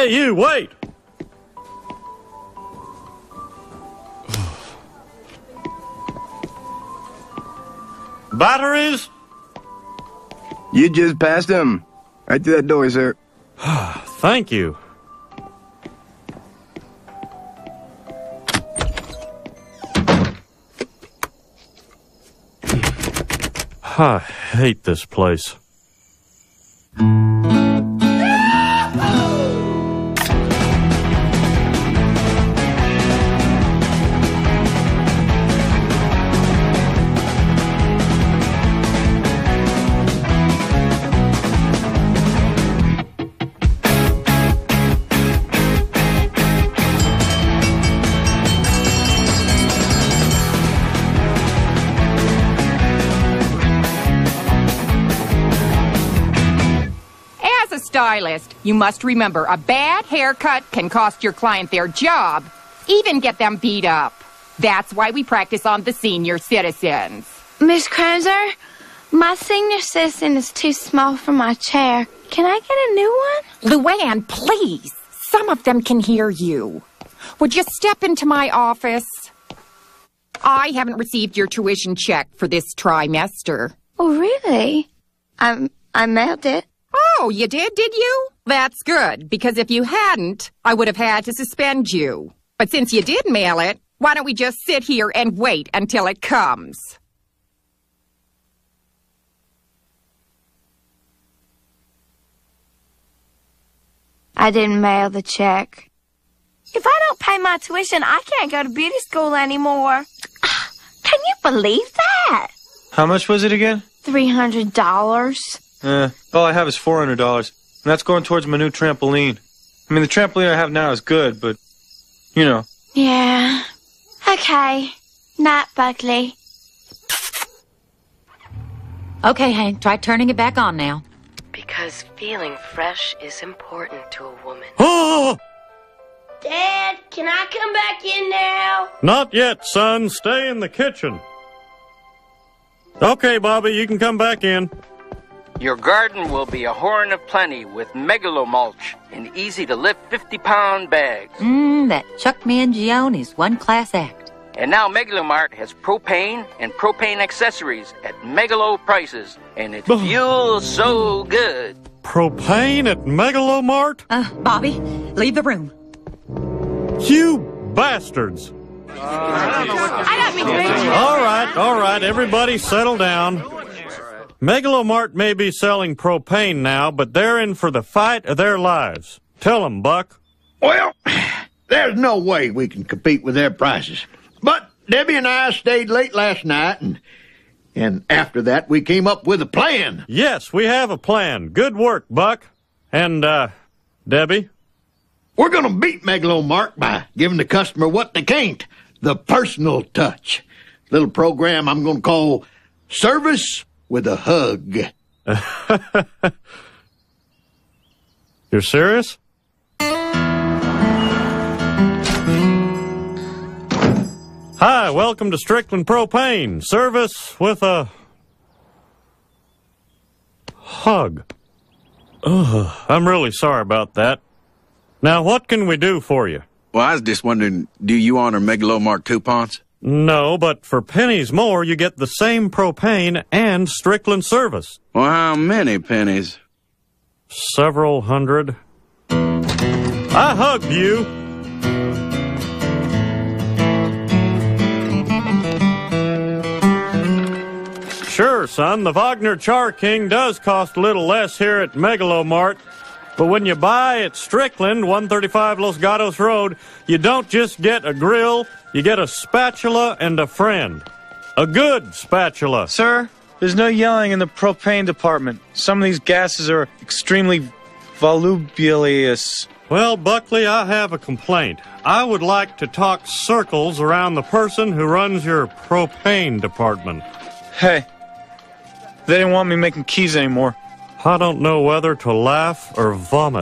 Hey, you, wait! Batteries? You just passed them. Right through that door, sir. Thank you. I hate this place. Stylist, you must remember a bad haircut can cost your client their job, even get them beat up. That's why we practice on the senior citizens. Miss Kranzer, my senior citizen is too small for my chair. Can I get a new one? Luann, please. Some of them can hear you. Would you step into my office? I haven't received your tuition check for this trimester. Oh, really? I mailed it. Oh, you did you? That's good, because if you hadn't, I would have had to suspend you. But since you did mail it, why don't we just sit here and wait until it comes? I didn't mail the check. If I don't pay my tuition, I can't go to beauty school anymore. Can you believe that? How much was it again? $300. All I have is $400, and that's going towards my new trampoline. I mean, the trampoline I have now is good, but, you know. Yeah. Okay. Night, Buckley. Okay, Hank, try turning it back on now. Because feeling fresh is important to a woman. Oh! Dad, can I come back in now? Not yet, son. Stay in the kitchen. Okay, Bobby, you can come back in. Your garden will be a horn of plenty with megalomulch in easy-to-lift 50-pound bags. That Chuck Mangione is one class act. And now Megalomart has propane and propane accessories at megalo prices, and it fuels so good. Propane at Megalomart? Bobby, leave the room. You bastards! All right, everybody settle down. Megalomart may be selling propane now, but they're in for the fight of their lives. Tell them, Buck. Well, there's no way we can compete with their prices. But Debbie and I stayed late last night, and after that we came up with a plan. Yes, we have a plan. Good work, Buck. And, Debbie? We're going to beat Megalomart by giving the customer what they can't, the personal touch. Little program I'm going to call Service with a Hug. You're serious? Hi, welcome to Strickland Propane. Service with a hug. Ugh, I'm really sorry about that. Now, what can we do for you? Well, I was just wondering, do you honor Megalomart coupons? No, but for pennies more, you get the same propane and Strickland service. Well, how many pennies? Several hundred. I hugged you. Sure, son, the Wagner Char King does cost a little less here at Megalomart. But when you buy at Strickland, 135 Los Gatos Road, you don't just get a grill, you get a spatula and a friend. A good spatula. Sir, there's no yelling in the propane department. Some of these gases are extremely volubilous. Well, Buckley, I have a complaint. I would like to talk circles around the person who runs your propane department. Hey, they didn't want me making keys anymore. I don't know whether to laugh or vomit.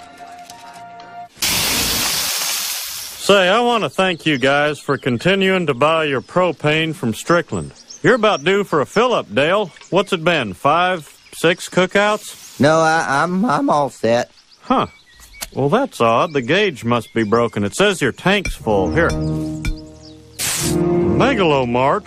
Say, I want to thank you guys for continuing to buy your propane from Strickland. You're about due for a fill-up, Dale. What's it been, 5, 6 cookouts? No, I'm all set. Huh. Well, that's odd. The gauge must be broken. It says your tank's full. Here. Megalomart.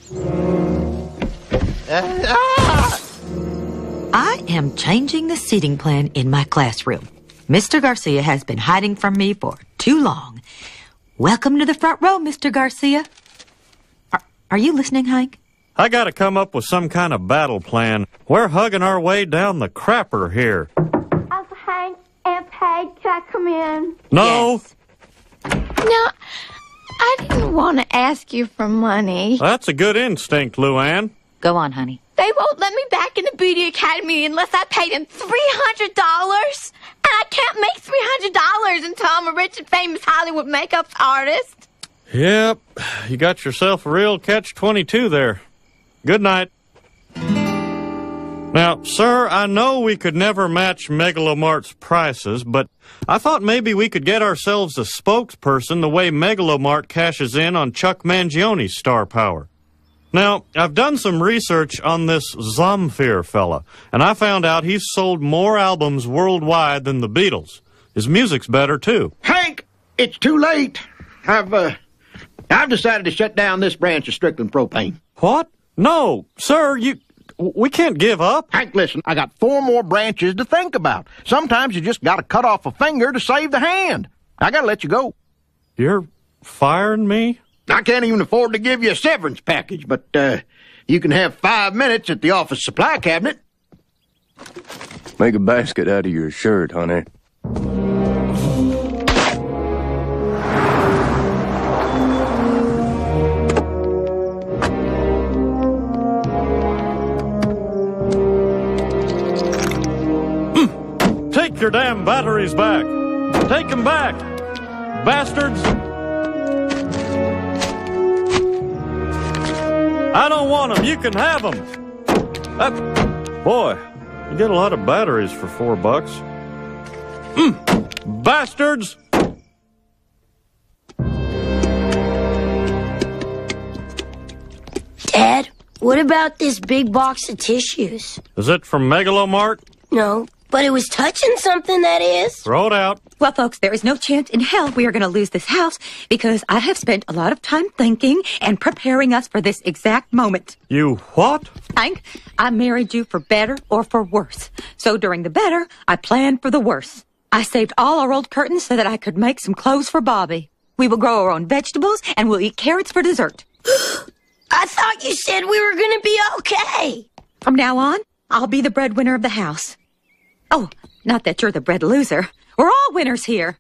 I am changing the seating plan in my classroom. Mr. Garcia has been hiding from me for too long. Welcome to the front row, Mr. Garcia. Are you listening, Hank? I gotta come up with some kind of battle plan. We're hugging our way down the crapper here. Uncle Hank, Aunt Peg, can I come in? No. Yes. No, I didn't want to ask you for money. That's a good instinct, Luann. Go on, honey. They won't let me back in the beauty academy unless I pay them $300. And I can't make $300 until I'm a rich and famous Hollywood makeup artist. Yep. You got yourself a real catch-22 there. Good night. Now, sir, I know we could never match Megalomart's prices, but I thought maybe we could get ourselves a spokesperson the way Megalomart cashes in on Chuck Mangione's star power. Now, I've done some research on this Zamfir fella, and I found out he's sold more albums worldwide than the Beatles. His music's better, too. Hank, it's too late. I've decided to shut down this branch of Strickland Propane. What? No, sir, we can't give up. Hank, listen, I got 4 more branches to think about. Sometimes you just got to cut off a finger to save the hand. I got to let you go. You're firing me? I can't even afford to give you a severance package, but you can have 5 minutes at the office supply cabinet. Make a basket out of your shirt, honey. Take your damn batteries back. Take them back, bastards. I don't want them. You can have them. Boy, you get a lot of batteries for $4. Bastards! Dad, what about this big box of tissues? Is it from Megalomart? No, but it was touching something, that is. Throw it out. Well, folks, there is no chance in hell we are going to lose this house because I have spent a lot of time thinking and preparing us for this exact moment. You what? Hank, I married you for better or for worse. So during the better, I planned for the worse. I saved all our old curtains so that I could make some clothes for Bobby. We will grow our own vegetables and we'll eat carrots for dessert. I thought you said we were going to be okay. From now on, I'll be the breadwinner of the house. Oh, not that you're the bread loser. We're all winners here.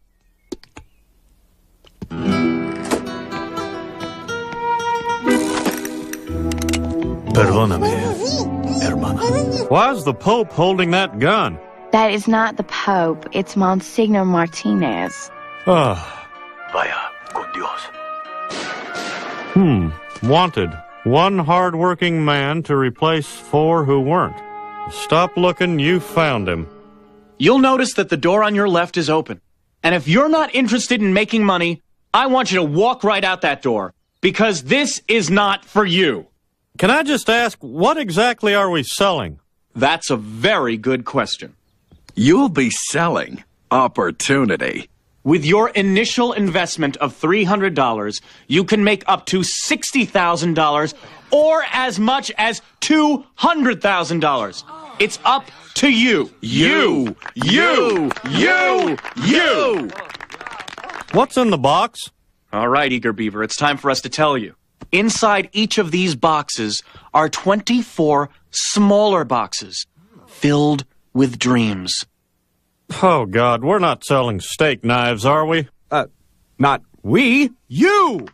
Perdóname, hermana. Why's the Pope holding that gun? That is not the Pope. It's Monsignor Martinez. Vaya, con Dios. Wanted. One hard-working man to replace 4 who weren't. Stop looking, you found him. You'll notice that the door on your left is open. And if you're not interested in making money, I want you to walk right out that door. Because this is not for you. Can I just ask, what exactly are we selling? That's a very good question. You'll be selling opportunity. With your initial investment of $300, you can make up to $60,000 or as much as $200,000. It's up to you. You. What's in the box? All right, Eager Beaver, it's time for us to tell you. Inside each of these boxes are 24 smaller boxes filled with dreams. Oh, God, we're not selling steak knives, are we? Not we. You!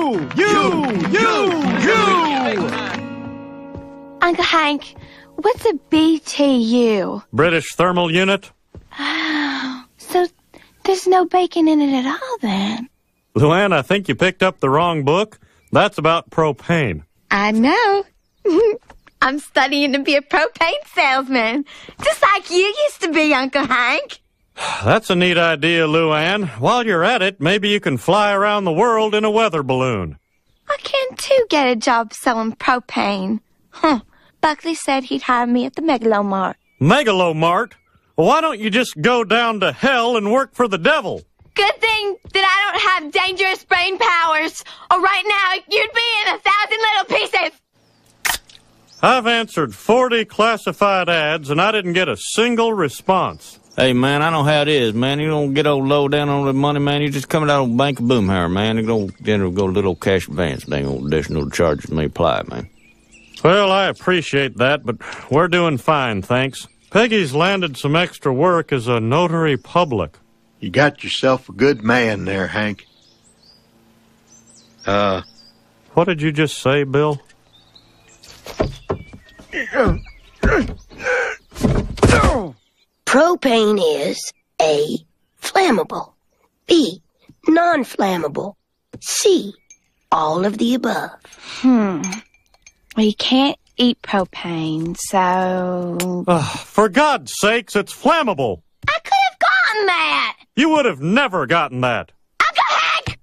Uncle Hank, what's a BTU? British Thermal Unit? Oh, so there's no bacon in it at all, then? Luann, I think you picked up the wrong book. That's about propane. I know. I'm studying to be a propane salesman, just like you used to be, Uncle Hank. That's a neat idea, Luann. While you're at it, maybe you can fly around the world in a weather balloon. I can, too, get a job selling propane. Buckley said he'd hire me at the Megalomart. Megalomart? Why don't you just go down to hell and work for the devil? Good thing that I don't have dangerous brain powers, or right now you'd be in 1,000 little pieces. I've answered 40 classified ads, and I didn't get a single response. Hey, man, I know how it is, man. You don't get old low down on the money, man. You just coming out of Bank of Boomhauer, man. Then it'll go a little cash advance. They ain't no additional charges may apply, man. Well, I appreciate that, but we're doing fine, thanks. Peggy's landed some extra work as a notary public. You got yourself a good man there, Hank. What did you just say, Bill? Propane is A, flammable, B, non-flammable, C, all of the above. Well, you can't eat propane, so... For God's sakes, it's flammable. I could have gotten that! You would have never gotten that. Uncle Hank!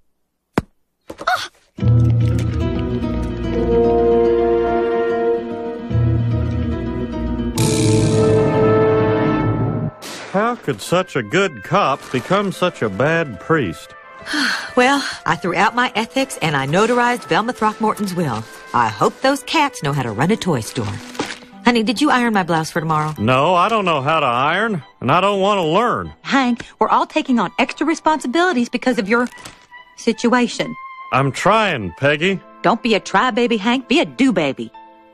How could such a good cop become such a bad priest? Well, I threw out my ethics and I notarized Velma Throckmorton's will. I hope those cats know how to run a toy store. Honey, did you iron my blouse for tomorrow? No, I don't know how to iron, and I don't want to learn. Hank, we're all taking on extra responsibilities because of your situation. I'm trying, Peggy. Don't be a try-baby, Hank. Be a do-baby.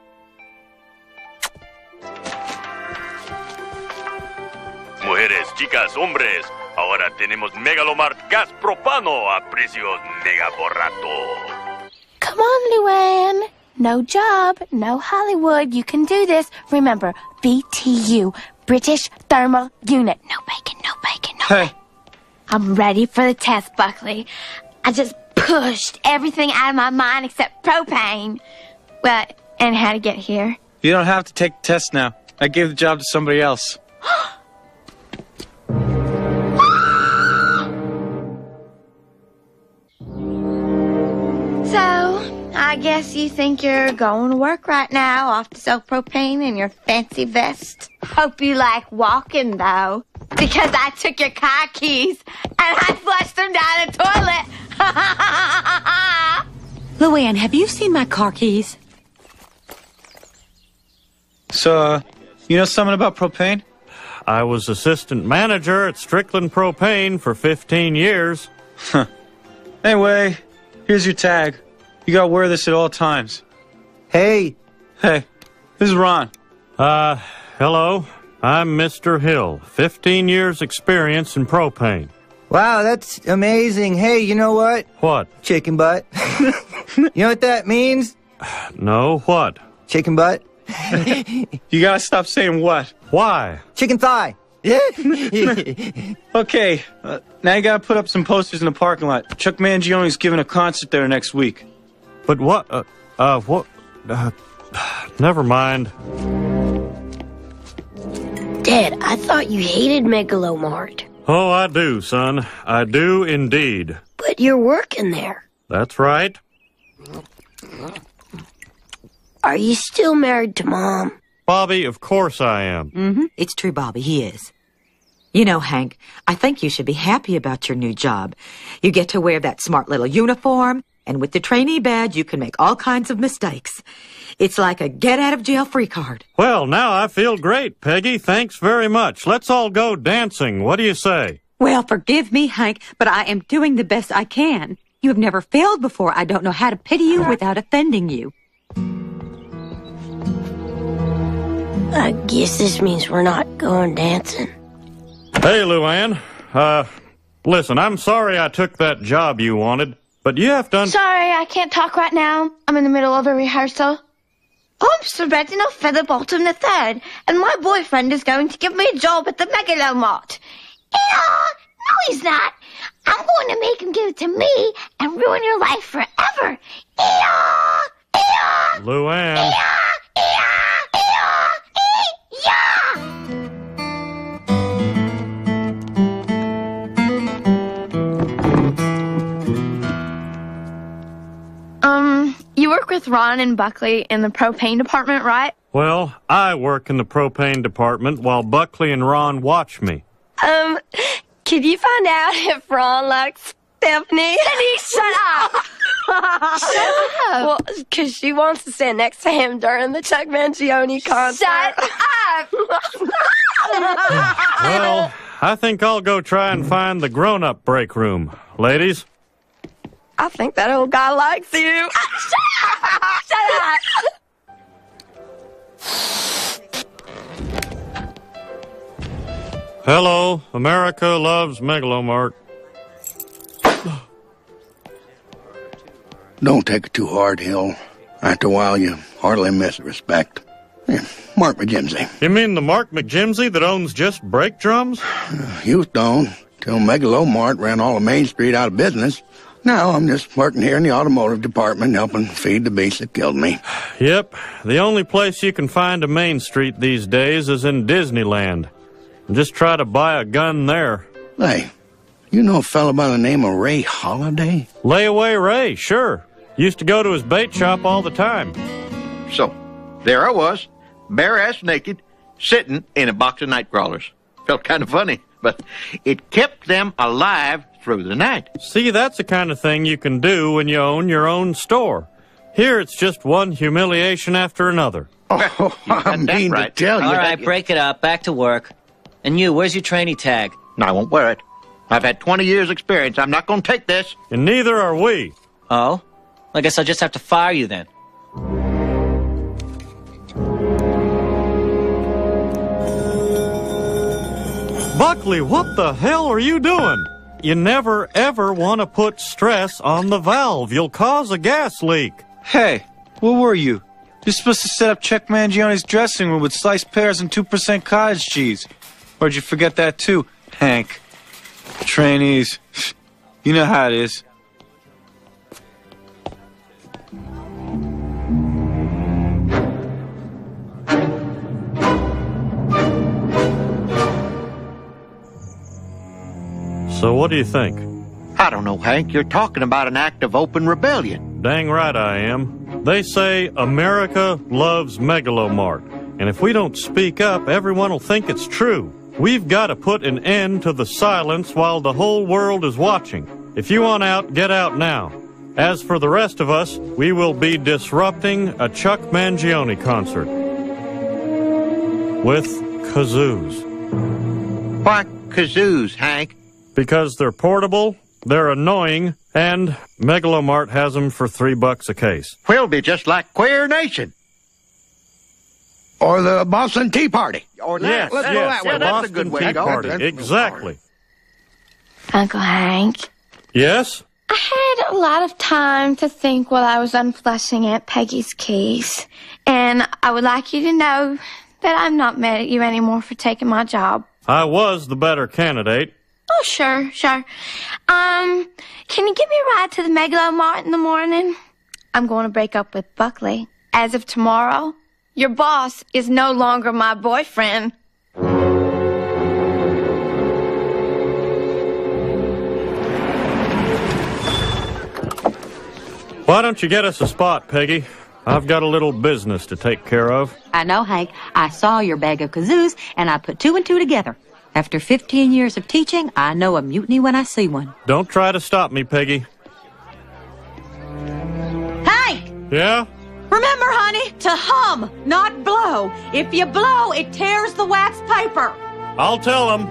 Mujeres, chicas, hombres, ahora tenemos Megalomart gas propano a precios mega borrato. Come on, Luann. No job, no Hollywood. You can do this. Remember, BTU, British Thermal Unit. No bacon, no bacon, no bacon. I'm ready for the test, Buckley. I just pushed everything out of my mind except propane. Well, and how to get here. You don't have to take the test now. I gave the job to somebody else. So, I guess you think you're going to work right now, off to sell propane in your fancy vest. Hope you like walking, though, because I took your car keys and I flushed them down the toilet. Luann, have you seen my car keys? So, you know something about propane? I was assistant manager at Strickland Propane for 15 years. Anyway, here's your tag. You gotta wear this at all times. Hey. Hey, this is Ron. Hello. I'm Mr. Hill. 15 years experience in propane. Wow, that's amazing. Hey, you know what? What? Chicken butt. You know what that means? No, what? Chicken butt. You gotta stop saying what. Why? Chicken thigh. Okay, now you gotta put up some posters in the parking lot. Chuck Mangione's giving a concert there next week. But what, never mind. Dad, I thought you hated Megalomart. Oh, I do, son. I do indeed. But you're working there. That's right. Are you still married to Mom? Bobby, of course I am. Mm-hmm. It's true, Bobby. He is. You know, Hank, I think you should be happy about your new job. You get to wear that smart little uniform, and with the trainee badge, you can make all kinds of mistakes. It's like a get-out-of-jail-free card. Well, now I feel great, Peggy. Thanks very much. Let's all go dancing. What do you say? Well, forgive me, Hank, but I am doing the best I can. You have never failed before. I don't know how to pity you without offending you. I guess this means we're not going dancing. Hey, Luann. Listen, I'm sorry I took that job you wanted, but you have done... Sorry, I can't talk right now. I'm in the middle of a rehearsal. I'm Sir Reginald Featherbottom III, and my boyfriend is going to give me a job at the Megalomart. No, he's not. I'm going to make him give it to me and ruin your life forever. Luann. You work with Ron and Buckley in the propane department, right? Well, I work in the propane department while Buckley and Ron watch me. Could you find out if Ron likes Stephanie? Stephanie, shut up! Shut up! Well, because she wants to stand next to him during the Chuck Mangione concert. Shut up! Well, I think I'll go try and find the grown-up break room. Ladies? I think that old guy likes you. Shut up! Shut up! Hello, America loves Megalomart. Don't take it too hard, Hill. After a while, you hardly miss respect. Yeah, Mark McGimsey. You mean the Mark McGimsey that owns just brake drums? Used to own, till Megalomart ran all of Main Street out of business. Now I'm just working here in the automotive department, helping feed the beast that killed me. Yep, the only place you can find a Main Street these days is in Disneyland. Just try to buy a gun there. Hey, you know a fellow by the name of Ray Holiday? Layaway Ray, sure. Used to go to his bait shop all the time. So, there I was, bare-ass naked, sitting in a box of night crawlers. Felt kind of funny, but it kept them alive through the night. See, that's the kind of thing you can do when you own your own store. Here it's just one humiliation after another. Oh, I mean to tell you. All right, break it up. Back to work. And you, where's your trainee tag? No, I won't wear it. I've had 20 years' experience. I'm not going to take this. And neither are we. Oh? I guess I'll just have to fire you then. Buckley, what the hell are you doing? You never, ever want to put stress on the valve. You'll cause a gas leak. Hey, where were you? You're supposed to set up Chuck Mangione's dressing room with sliced pears and 2% cottage cheese. Or did you forget that too, Hank? Trainees. You know how it is. So what do you think? I don't know, Hank. You're talking about an act of open rebellion. Dang right I am. They say America loves Megalomart. And if we don't speak up, everyone will think it's true. We've got to put an end to the silence while the whole world is watching. If you want out, get out now. As for the rest of us, we will be disrupting a Chuck Mangione concert. With kazoos. Why kazoos, Hank? Because they're portable, they're annoying, and Megalomart has them for $3 a case. We'll be just like Queer Nation. Or the Boston Tea Party. Or yes, let's go that way. That's a good way to go. Exactly. Uncle Hank. Yes? I had a lot of time to think while I was unflushing Aunt Peggy's keys. And I would like you to know that I'm not mad at you anymore for taking my job. I was the better candidate. Oh, sure. Can you give me a ride to the Megalomart in the morning? I'm going to break up with Buckley. As of tomorrow, your boss is no longer my boyfriend. Why don't you get us a spot, Peggy? I've got a little business to take care of. I know, Hank. I saw your bag of kazoos, and I put 2 and 2 together. After 15 years of teaching, I know a mutiny when I see one. Don't try to stop me, Peggy. Hank! Yeah? Remember, honey, to hum, not blow. If you blow, it tears the wax paper. I'll tell them.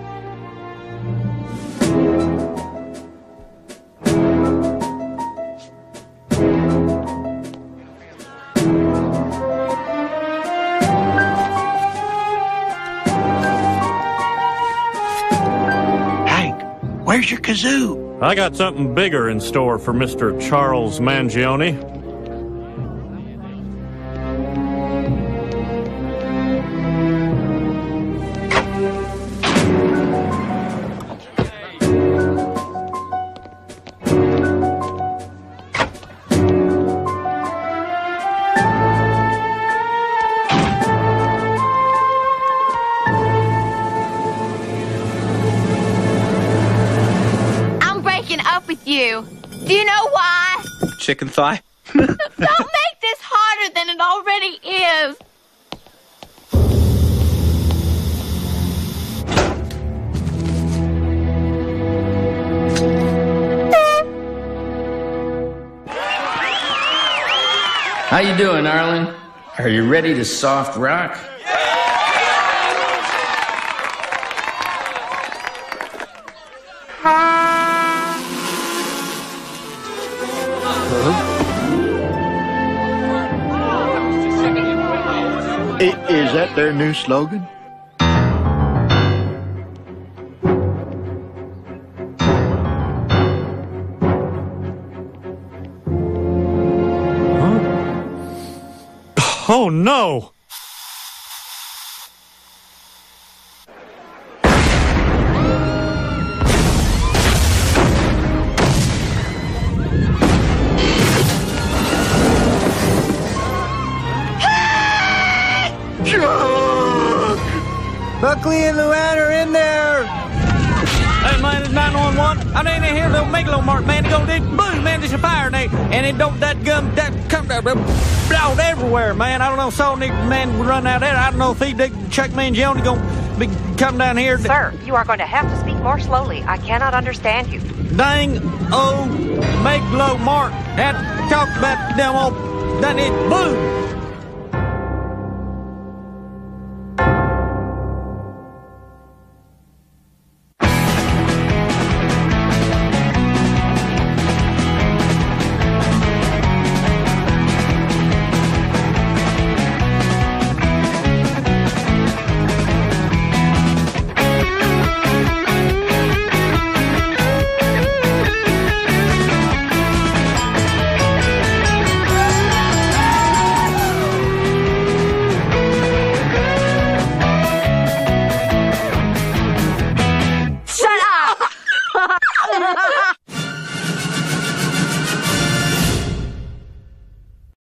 Where's your kazoo? I got something bigger in store for Mr. Charles Mangione. You. Do you know why? Chicken thigh? Don't make this harder than it already is. How you doing, Arlen? Are you ready to soft rock? Is that their new slogan? Oh, no! Buckley and Luann are in there! Hey, man, it's 911. I ain't here, little Megalomart, man. They go, boom, man, there's a fire, and it don't, that come out everywhere, man. I don't know, saw Nick, man, run out there. I don't know if Chuck Mangione gonna be come down here. Sir, you are going to have to speak more slowly. I cannot understand you. Dang old Megalomart. Had to talk about them old, done it, boom. Shut up!